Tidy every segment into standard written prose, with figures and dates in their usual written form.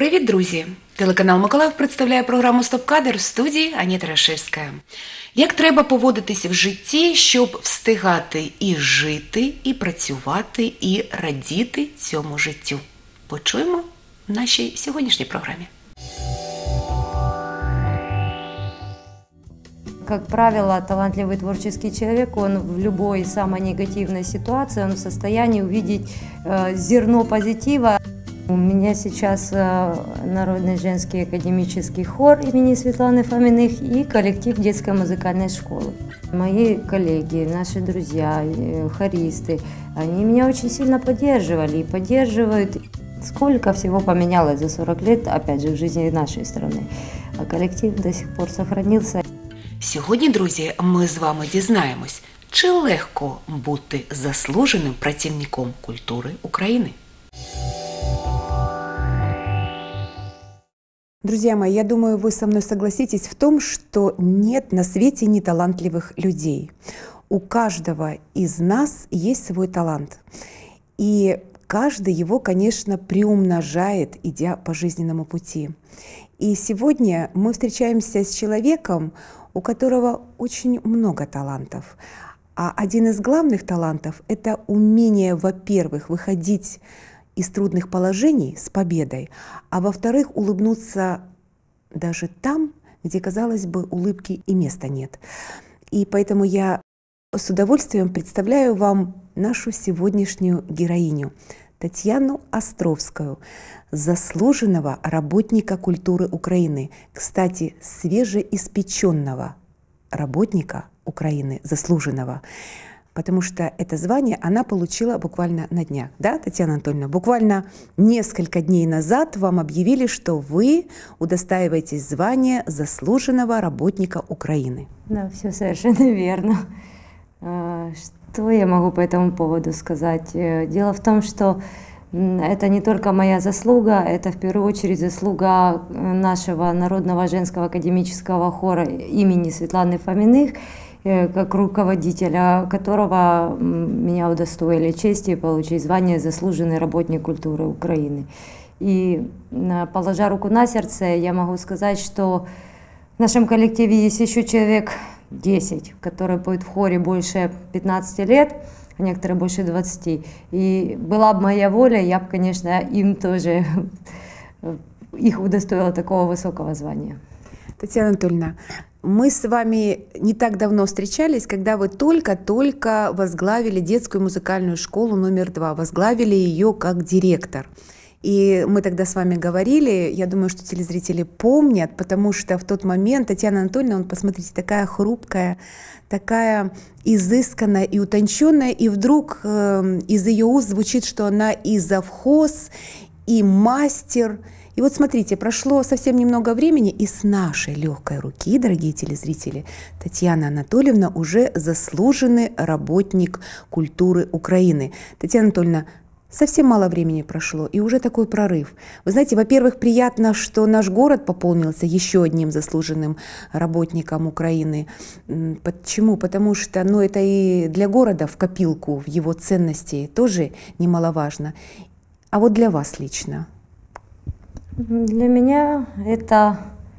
Привіт, друзі! Телеканал Миколаїв представляє програму «Стоп-кадр» в студії Аніта Рашевська. Як треба поводитися в житті, щоб встигати і жити, і працювати, і радіти цьому життю? Почуємо в нашій сьогоднішній програмі. Как правило, талантливый творческий человек, он в любой самой негативной ситуации, он в состоянии увидеть зерно позитива. У меня сейчас Народный женский академический хор имени Светланы Фоминых и коллектив детской музыкальной школы. Мои коллеги, наши друзья, хористы, они меня очень сильно поддерживали и поддерживают. Сколько всего поменялось за 40 лет, опять же, в жизни нашей страны. А коллектив до сих пор сохранился. Сьогодні, друзі, ми з вами дізнаємось, чи легко бути заслуженим працівником культури України. Друзья мои, я думаю, вы со мной согласитесь в том, что нет на свете неталантливых людей. У каждого из нас есть свой талант. И каждый его, конечно, приумножает, идя по жизненному пути. И сегодня мы встречаемся с человеком, у которого очень много талантов. А один из главных талантов – это умение, во-первых, выходить из трудных положений с победой, а во-вторых, улыбнуться даже там, где, казалось бы, улыбки и места нет. И поэтому я с удовольствием представляю вам нашу сегодняшнюю героиню Татьяну Островскую, заслуженного работника культуры Украины, кстати, свежеиспеченного работника Украины, заслуженного. Потому что это звание она получила буквально на днях. Да, Татьяна Анатольевна? Буквально несколько дней назад вам объявили, что вы удостаиваетесь звания заслуженного работника Украины. Да, все совершенно верно. Что я могу по этому поводу сказать? Дело в том, что это не только моя заслуга, это в первую очередь заслуга нашего Народного женского академического хора имени Светланы Фоминых, как руководителя которого меня удостоили чести получить звание «Заслуженный работник культуры Украины». И, положа руку на сердце, я могу сказать, что в нашем коллективе есть еще человек 10, которые поют в хоре больше 15 лет, а некоторые больше 20. И была бы моя воля, я бы, конечно, им тоже их удостоила такого высокого звания. Татьяна Анатольевна, мы с вами не так давно встречались, когда вы только-только возглавили детскую музыкальную школу номер 2, возглавили ее как директор. И мы тогда с вами говорили, я думаю, что телезрители помнят, потому что в тот момент Татьяна Анатольевна, посмотрите, такая хрупкая, такая изысканная и утонченная, и вдруг из ее уст звучит, что она и завхоз, и мастер. И вот смотрите, прошло совсем немного времени, и с нашей легкой руки, дорогие телезрители, Татьяна Анатольевна уже заслуженный работник культуры Украины. Татьяна Анатольевна, совсем мало времени прошло, и уже такой прорыв. Вы знаете, во-первых, приятно, что наш город пополнился еще одним заслуженным работником Украины. Почему? Потому что это и для города в копилку, в его ценности тоже немаловажно. А вот для вас лично? Для меня это,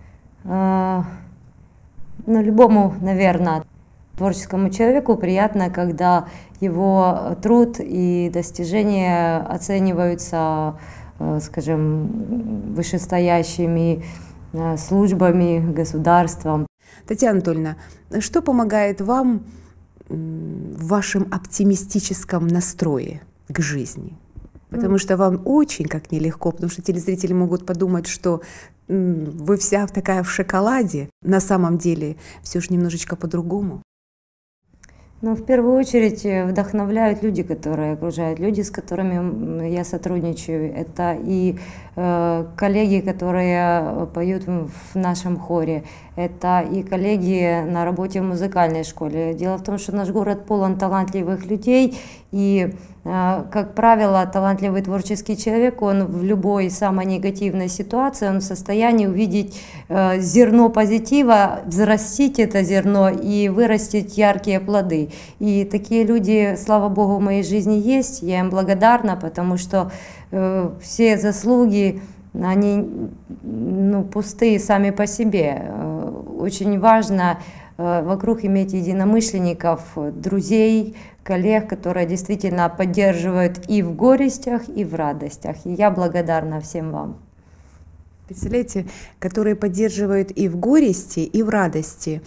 любому, наверное, творческому человеку приятно, когда его труд и достижения оцениваются, скажем, вышестоящими службами, государством. Татьяна Анатольевна, что помогает вам в вашем оптимистическом настрое к жизни? Потому что вам очень как нелегко, потому что телезрители могут подумать, что вы вся такая в шоколаде. На самом деле все же немножечко по-другому. В первую очередь вдохновляют люди, которые окружают, люди, с которыми я сотрудничаю. Это и коллеги, которые поют в нашем хоре, это и коллеги на работе в музыкальной школе. Дело в том, что наш город полон талантливых людей, и, как правило, талантливый творческий человек, он в любой самой негативной ситуации, он в состоянии увидеть зерно позитива, взрастить это зерно и вырастить яркие плоды. И такие люди, слава Богу, в моей жизни есть, я им благодарна, потому что все заслуги они пустые сами по себе. Очень важно вокруг иметь единомышленников, друзей, коллег, которые действительно поддерживают и в горестях, и в радостях. И я благодарна всем вам. Представляете, которые поддерживают и в горести, и в радости.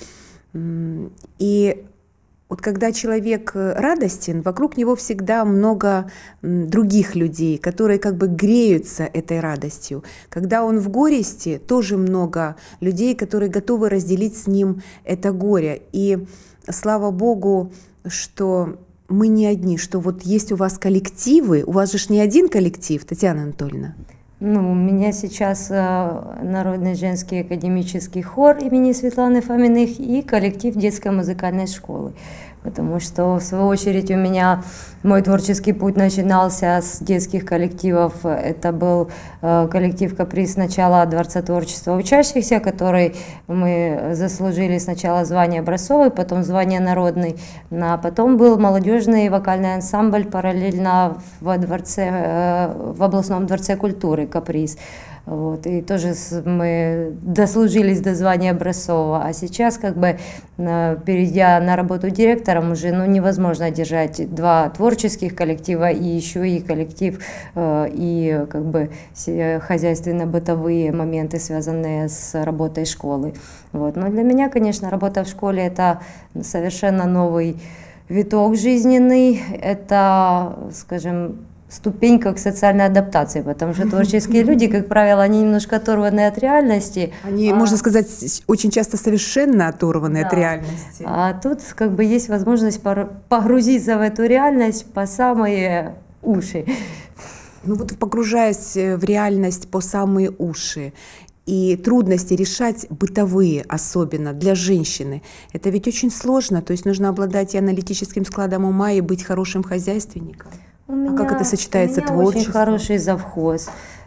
И вот когда человек радостен, вокруг него всегда много других людей, которые как бы греются этой радостью. Когда он в горести, тоже много людей, которые готовы разделить с ним это горе. И слава Богу, что мы не одни, что вот есть у вас коллективы, у вас же не один коллектив, Татьяна Анатольевна. У меня сейчас Народный женский академический хор имени Светланы Фоминых и коллектив детской музыкальной школы. Потому что, в свою очередь, у меня мой творческий путь начинался с детских коллективов. Это был коллектив «Каприз» сначала Дворца творчества учащихся, который мы заслужили сначала звание образцовый, потом звание народный. А потом был молодежный вокальный ансамбль параллельно в областном дворце культуры «Каприз». Вот, и тоже мы дослужились до звания образцового. А сейчас, перейдя на работу директором, уже невозможно держать два творческих коллектива и еще и коллектив, и все хозяйственно-бытовые моменты, связанные с работой школы. Вот. Но для меня, конечно, работа в школе – это совершенно новый виток жизненный, это, ступенька к социальной адаптации, потому что творческие люди, как правило, они немножко оторваны от реальности. Они, можно сказать, очень часто совершенно оторваны от реальности. А тут есть возможность погрузиться в эту реальность по самые уши. Погружаясь в реальность по самые уши, и трудности решать бытовые, особенно для женщины, это ведь очень сложно, то есть нужно обладать и аналитическим складом ума, и быть хорошим хозяйственником. Как это сочетается творчеством? Очень хороший завхоз.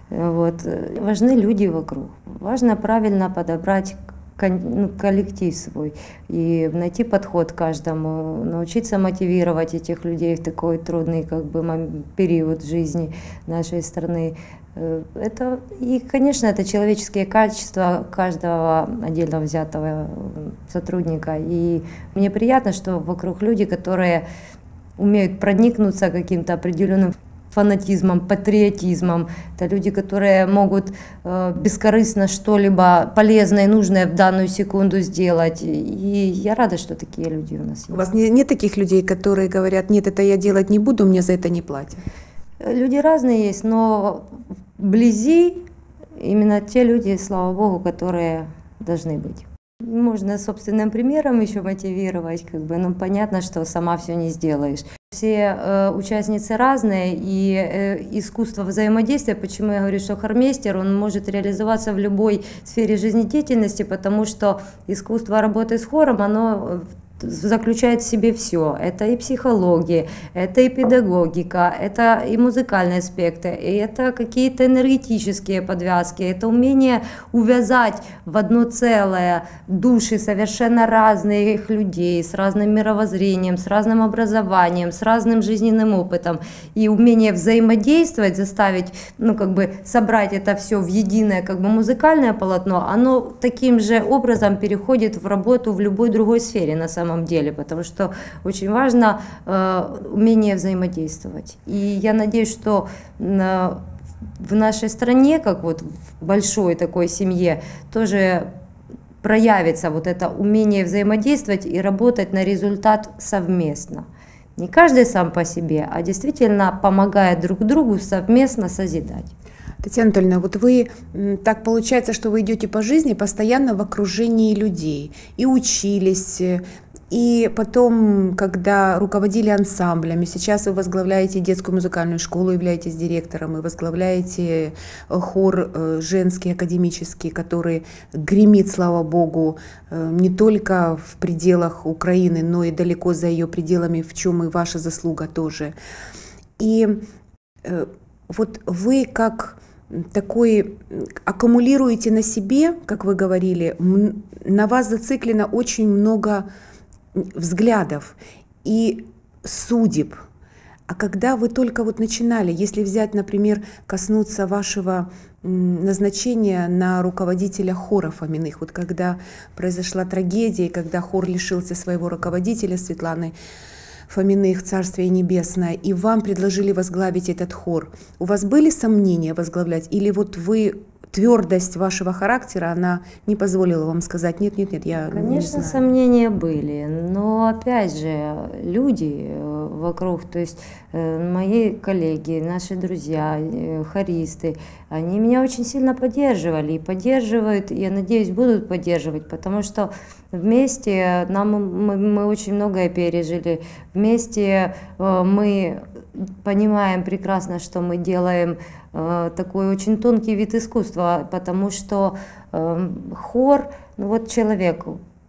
Важны люди вокруг. Важно правильно подобрать коллектив свой и найти подход к каждому, научиться мотивировать этих людей в такой трудный период жизни нашей страны. Конечно, это человеческие качества каждого отдельно взятого сотрудника. И мне приятно, что вокруг люди, которые умеют проникнуться каким-то определенным фанатизмом, патриотизмом. Это люди, которые могут бескорыстно что-либо полезное и нужное в данную секунду сделать. И я рада, что такие люди у нас есть. У вас нет таких людей, которые говорят: нет, это я делать не буду, мне за это не платят? Люди разные есть, но вблизи именно те люди, слава Богу, которые должны быть. Можно собственным примером еще мотивировать, понятно, что сама все не сделаешь. Все участницы разные, и искусство взаимодействия, почему я говорю, что хормейстер, он может реализоваться в любой сфере жизнедеятельности, потому что искусство работы с хором, оно заключает в себе все. Это и психология, это и педагогика, это и музыкальные аспекты, и это какие-то энергетические подвязки, это умение увязать в одно целое души совершенно разных людей, с разным мировоззрением, с разным образованием, с разным жизненным опытом, и умение взаимодействовать, заставить, собрать это все в единое музыкальное полотно, оно таким же образом переходит в работу в любой другой сфере на самом деле, потому что очень важно умение взаимодействовать. И я надеюсь, что в нашей стране, как в большой такой семье, тоже проявится это умение взаимодействовать и работать на результат совместно. Не каждый сам по себе, а действительно помогая друг другу совместно созидать. Татьяна Анатольевна, вы, так получается, что вы идете по жизни постоянно в окружении людей, и учились, и потом, когда руководили ансамблями, сейчас вы возглавляете детскую музыкальную школу, являетесь директором, и возглавляете хор женский, академический, который гремит, слава Богу, не только в пределах Украины, но и далеко за ее пределами, в чем и ваша заслуга тоже. И вы как такой аккумулируете на себе, как вы говорили, на вас зациклено очень много взглядов и судеб. А когда вы только начинали, если взять, например, коснуться вашего назначение на руководителя хора Фоминых. Вот когда произошла трагедия, когда хор лишился своего руководителя Светланы Фоминых, Царствие Небесное, и вам предложили возглавить этот хор, у вас были сомнения возглавлять? Или вот вы, твердость вашего характера, она не позволила вам сказать нет, я не Конечно, знаю? сомнения были, но опять же, люди вокруг, то есть мои коллеги, наши друзья, хористы, они меня очень сильно поддерживали и поддерживают, и, я надеюсь, будут поддерживать, потому что вместе мы очень многое пережили, вместе мы понимаем прекрасно, что мы делаем такой очень тонкий вид искусства, потому что хор, ну вот человек,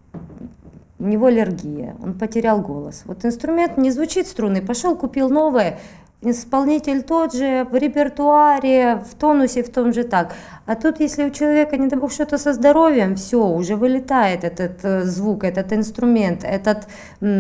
у него аллергия, он потерял голос. Вот инструмент не звучит струнный, пошел, купил новое, исполнитель тот же, в репертуаре, в тонусе, в том же так. А тут, если у человека, не дай бог, что-то со здоровьем, все, уже вылетает этот звук, этот инструмент, этот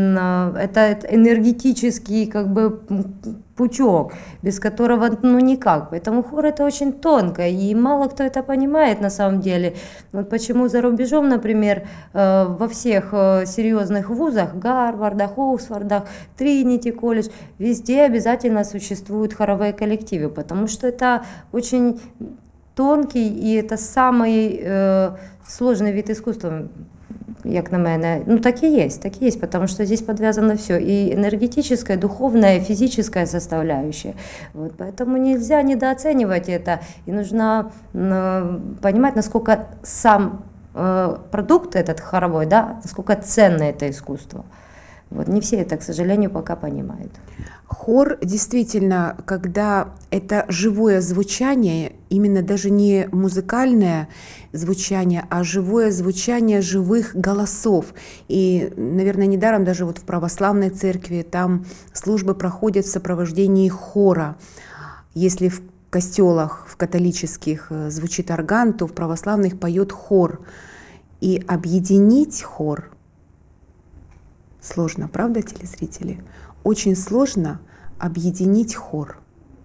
энергетический как бы пучок, без которого ну никак. Поэтому хор это очень тонко, и мало кто это понимает на самом деле. Вот почему за рубежом, например, во всех серьезных вузах, Гарвардах, Оксфордах, Тринити колледж, везде обязательно существуют хоровые коллективы, потому что это очень тонкий и это самый сложный вид искусства, як на мене. Ну так и есть, потому что здесь подвязано все, и энергетическая, духовная, физическая составляющая. Вот, поэтому нельзя недооценивать это, и нужно понимать, насколько сам продукт этот хоровой, да, насколько ценно это искусство. Вот, не все это, к сожалению, пока понимают. Хор действительно, когда это живое звучание, именно даже не музыкальное звучание, а живое звучание живых голосов. И, наверное, недаром даже вот в православной церкви там службы проходят в сопровождении хора. Если в костелах, в католических звучит орган, то в православных поет хор. И объединить хор сложно, правда, телезрители? Очень сложно объединить хор.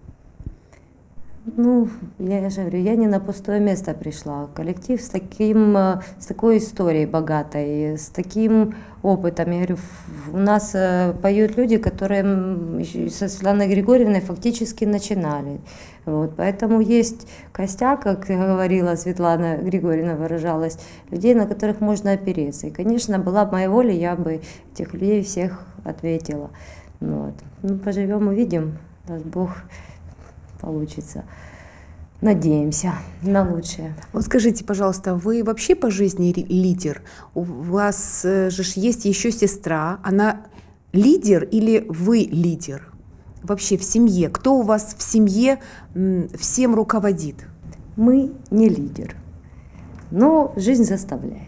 Ну, я же говорю, я не на пустое место пришла. Коллектив с такой историей богатой, с таким опытом. Я говорю, у нас поют люди, которые со Светланой Григорьевной фактически начинали. Вот, поэтому есть костяк, как говорила Светлана Григорьевна, выражалась, людей, на которых можно опереться. И, конечно, была бы моя воля, я бы этих людей всех ответила. Вот. Ну, поживем, увидим, даст Бог, получится. Надеемся на лучшее. Вот скажите, пожалуйста, вы вообще по жизни лидер? У вас же есть еще сестра, она лидер или вы лидер? Вообще в семье, кто у вас в семье всем руководит? Мы не лидер, но жизнь заставляет.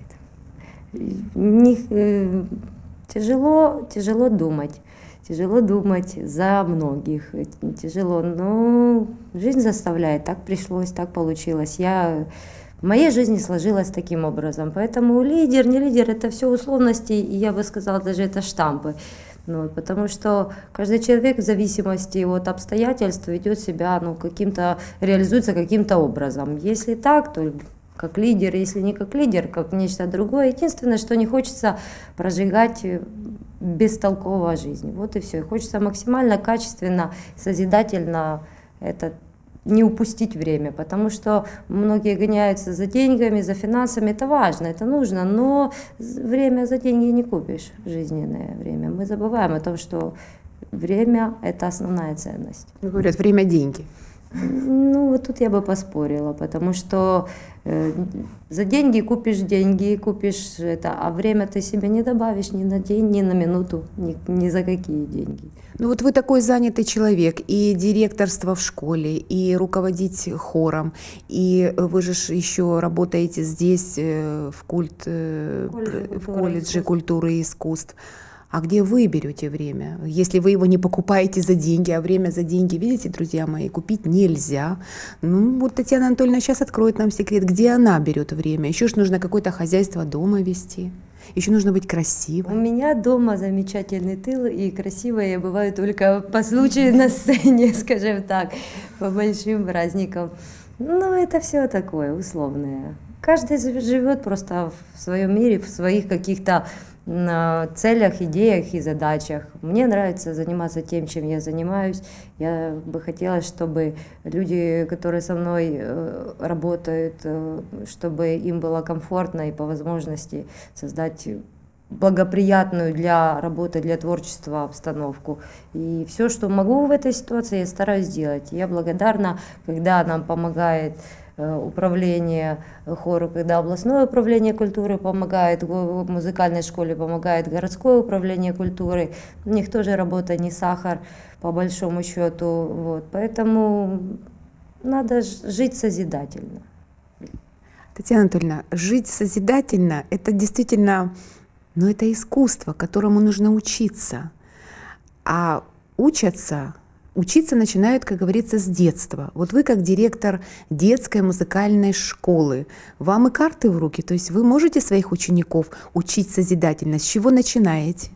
Тяжело думать. Тяжело думать за многих, тяжело, но жизнь заставляет, так пришлось, так получилось. В моей жизни сложилось таким образом, поэтому лидер, не лидер, это все условности, и я бы сказала, даже это штампы. Ну, потому что каждый человек в зависимости от обстоятельств ведет себя, реализуется каким-то образом. Если так, то как лидер, если не как лидер, как нечто другое. Единственное, что не хочется прожигать бестолково жизнь. Вот и все. И хочется максимально качественно, созидательно не упустить время, потому что многие гоняются за деньгами, за финансами. Это важно, это нужно, но время за деньги не купишь, жизненное время. Мы забываем о том, что время – это основная ценность. Говорят, время – деньги. Ну, вот тут я бы поспорила, потому что за деньги купишь это, а время ты себе не добавишь ни на день, ни на минуту, ни за какие деньги. Ну вот вы такой занятый человек, и директорство в школе, и руководить хором, и вы же еще работаете здесь, в колледже культуры и искусств. А где вы берете время? Если вы его не покупаете за деньги, а время за деньги, видите, друзья мои, купить нельзя. Ну, вот Татьяна Анатольевна сейчас откроет нам секрет, где она берет время. Еще ж нужно какое-то хозяйство дома вести. Еще нужно быть красивой. У меня дома замечательный тыл, и красивая я бываю только по случаю на сцене, скажем так, по большим праздникам. Ну, это все такое условное. Каждый живет просто в своем мире, в своих каких-то целях, идеях и задачах. Мне нравится заниматься тем, чем я занимаюсь. Я бы хотела, чтобы люди, которые со мной работают, чтобы им было комфортно и по возможности создать благоприятную для работы, для творчества обстановку. И все, что могу в этой ситуации, я стараюсь делать. Я благодарна, когда нам помогает управление хору, когда областное управление культуры помогает, в музыкальной школе помогает городское управление культуры. У них тоже работа не сахар, по большому счету. Вот. Поэтому надо жить созидательно. Татьяна Анатольевна, жить созидательно – это действительно, ну, это искусство, которому нужно учиться. А учиться начинают, как говорится, с детства. Вот вы, как директор детской музыкальной школы, вам и карты в руки, то есть вы можете своих учеников учить созидательно. С чего начинаете?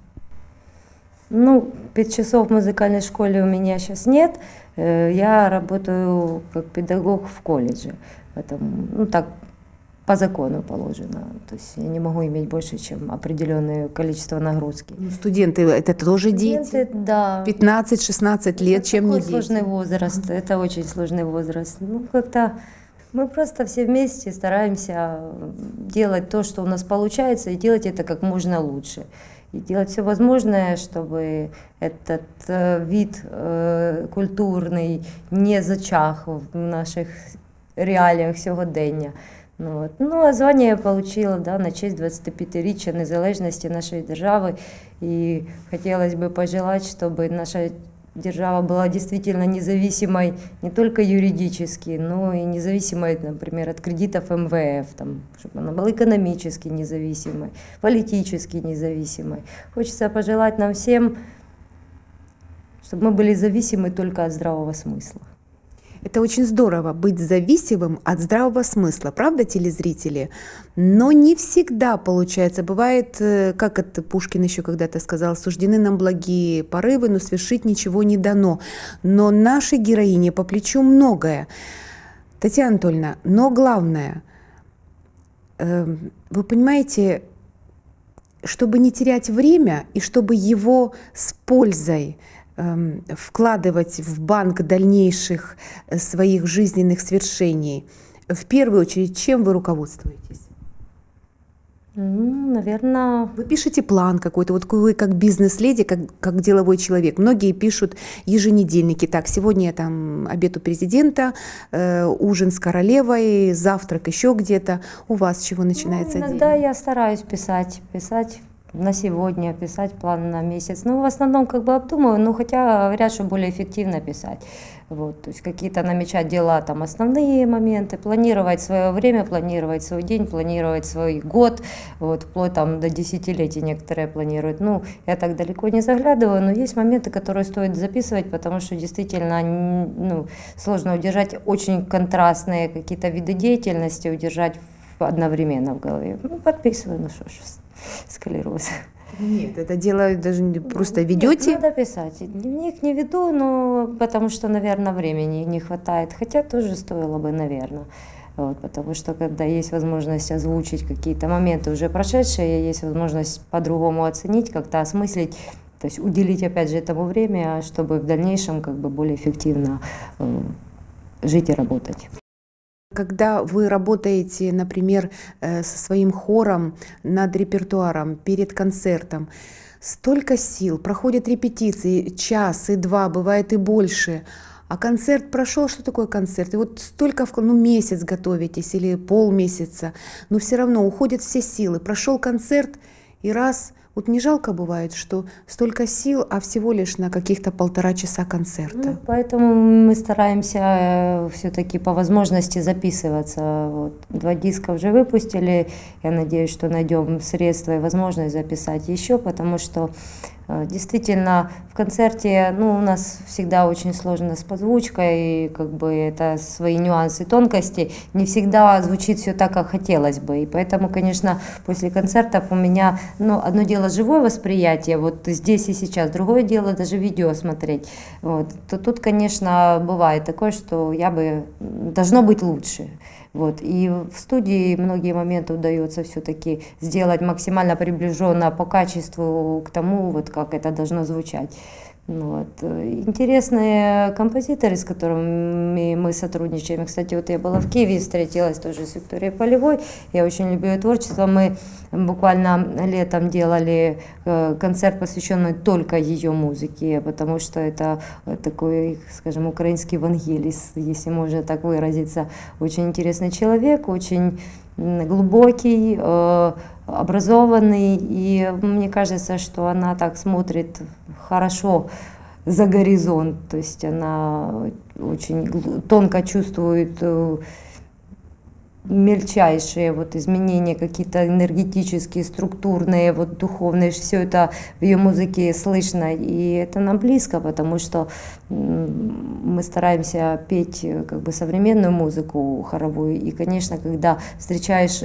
Ну, 5 часов в музыкальной школе у меня сейчас нет. Я работаю как педагог в колледже. Поэтому, ну, так по закону положено. То есть я не могу иметь больше, чем определенное количество нагрузки. Ну, студенты – это тоже Студенты, дети? да. 15-16 лет, Это чем не такой дети? сложный возраст, это очень сложный возраст. Ну, как-то мы просто все вместе стараемся делать то, что у нас получается, и делать это как можно лучше. И делать все возможное, чтобы этот вид культурный не зачах в наших реаліях сьогодення. Ну, а звання я отримала на честь 25-річчя незалежності нашої держави. І хотілося б пожелати, щоб наша держава была действительно независимой не только юридически, но и независимой, например, от кредитов МВФ, чтобы она была экономически независимой, политически независимой. Хочется пожелать нам всем, чтобы мы были зависимы только от здравого смысла. Это очень здорово, быть зависимым от здравого смысла, правда, телезрители? Но не всегда получается. Бывает, как это Пушкин еще когда-то сказал, суждены нам благие порывы, но свершить ничего не дано. Но нашей героине по плечу многое. Татьяна Анатольевна, но главное, вы понимаете, чтобы не терять время и чтобы его с пользой вкладывать в банк дальнейших своих жизненных свершений, в первую очередь, чем вы руководствуетесь? Наверное... Вы пишете план какой-то, вот вы как бизнес-леди, как деловой человек. Многие пишут еженедельники. Так, сегодня там обед у президента, ужин с королевой, завтрак еще где-то. У вас с чего начинается день? Иногда я стараюсь писать на сегодня, писать план на месяц. Ну, в основном как бы обдумываю, но хотя говорят, что более эффективно писать. Вот, то есть какие-то намечать дела, там основные моменты, планировать свое время, планировать свой день, планировать свой год, вот, вплоть там до десятилетий некоторые планируют. Ну, я так далеко не заглядываю, но есть моменты, которые стоит записывать, потому что действительно сложно удержать очень контрастные какие-то виды деятельности, удержать одновременно в голове. Ну, подписываю, ну что ж, склероз. Нет, это дело даже просто ведете? Нет, надо писать. Дневник не веду, но потому что, наверное, времени не хватает. Хотя тоже стоило бы, наверное. Вот, потому что когда есть возможность озвучить какие-то моменты уже прошедшие, есть возможность по-другому оценить, как-то осмыслить, то есть уделить опять же этому время, чтобы в дальнейшем как бы более эффективно жить и работать. Когда вы работаете, например, со своим хором над репертуаром перед концертом, столько сил, проходят репетиции, час и два, бывает и больше, а концерт прошел, что такое концерт? И вот столько, месяц готовитесь или полмесяца, но все равно уходят все силы. Прошел концерт, и раз, вот не жалко бывает, что столько сил, а всего лишь на каких-то 1,5 часа концерта. Поэтому мы стараемся все-таки по возможности записываться. Вот. 2 диска уже выпустили. Я надеюсь, что найдем средства и возможность записать еще, потому что Действительно, в концерте, ну, у нас всегда очень сложно с подзвучкой, и как бы это свои нюансы, тонкости. Не всегда звучит все так, как хотелось бы. И поэтому, конечно, после концертов у меня, ну, одно дело живое восприятие, вот здесь и сейчас, другое дело даже видео смотреть. Вот. То тут, конечно, бывает такое, что должно быть лучше. Вот. И в студии многие моменты удается все-таки сделать максимально приближенно по качеству к тому, вот как это должно звучать. Вот. Интересные композиторы, с которыми мы сотрудничаем. Кстати, вот я была в Киеве, встретилась тоже с Викторией Полевой. Я очень люблю ее творчество. Мы буквально летом делали концерт, посвященный только ее музыке, потому что это такой, скажем, украинский Вангелис, если можно так выразиться. Очень интересный человек, очень глубокий, образованный, и мне кажется, что она так смотрит хорошо за горизонт, то есть она очень тонко чувствует мельчайшие вот изменения, какие-то энергетические, структурные, вот духовные, все это в ее музыке слышно, и это нам близко, потому что мы стараемся петь как бы современную музыку хоровую, и, конечно, когда встречаешь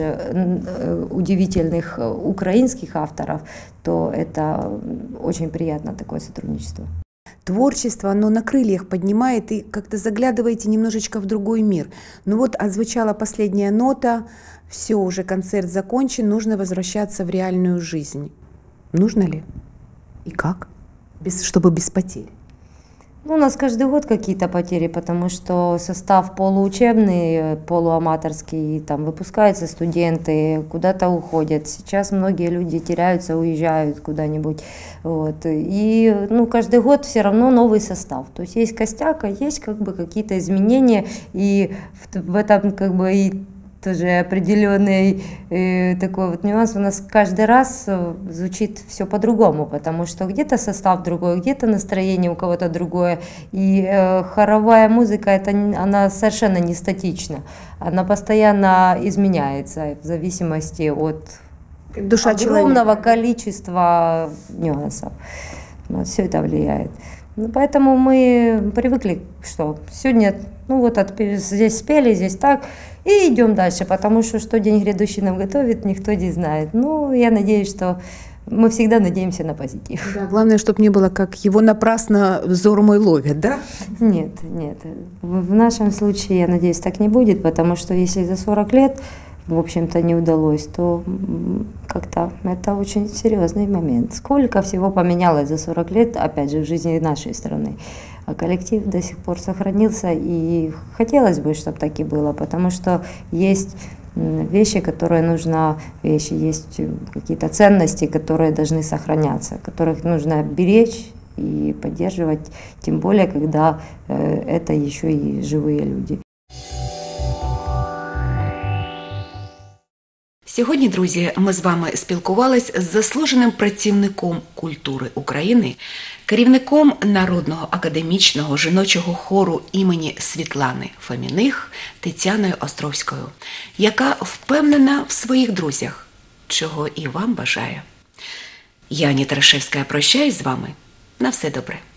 удивительных украинских авторов, то это очень приятно, такое сотрудничество. Творчество, оно на крыльях поднимает, и как-то заглядываете немножечко в другой мир. Ну вот отзвучала последняя нота, все, уже концерт закончен, нужно возвращаться в реальную жизнь. Нужно ли? И как? Чтобы без потерь. Ну, у нас каждый год какие-то потери, потому что состав полуучебный, полуаматорский, там выпускаются студенты, куда-то уходят. Сейчас многие люди теряются, уезжают куда-нибудь. Вот. И ну, каждый год все равно новый состав. То есть костяк, а есть как бы какие-то изменения, и в этом как бы и тоже определенный такой вот нюанс. У нас каждый раз звучит все по-другому, потому что где-то состав другой, где-то настроение у кого-то другое. И хоровая музыка, она совершенно не статична. Она постоянно изменяется в зависимости от Душа огромного количества нюансов. Вот, все это влияет. Ну, поэтому мы привыкли, что сегодня, ну вот здесь спели, здесь так, и идем дальше, потому что день грядущий нам готовит, никто не знает. Ну, я надеюсь, что мы всегда надеемся на позитив. Да, главное, чтобы не было, как его напрасно взор мой ловит, да? Нет. В нашем случае, я надеюсь, так не будет, потому что если за 40 лет, в общем-то, не удалось, то как-то это очень серьезный момент. Сколько всего поменялось за 40 лет, опять же, в жизни нашей страны. А коллектив до сих пор сохранился, и хотелось бы, чтобы так и было, потому что есть вещи, которые нужно, есть какие-то ценности, которые должны сохраняться, которых нужно беречь и поддерживать, тем более, когда это еще и живые люди. Сьогодні, друзі, ми з вами спілкувались з заслуженим працівником культури України, керівником Народного академічного жіночого хору імені Світлани Фоміних Тетяною Островською, яка впевнена в своїх друзях, чого і вам бажаю. Я, Аніта Рашевська, прощаюсь з вами. На все добре.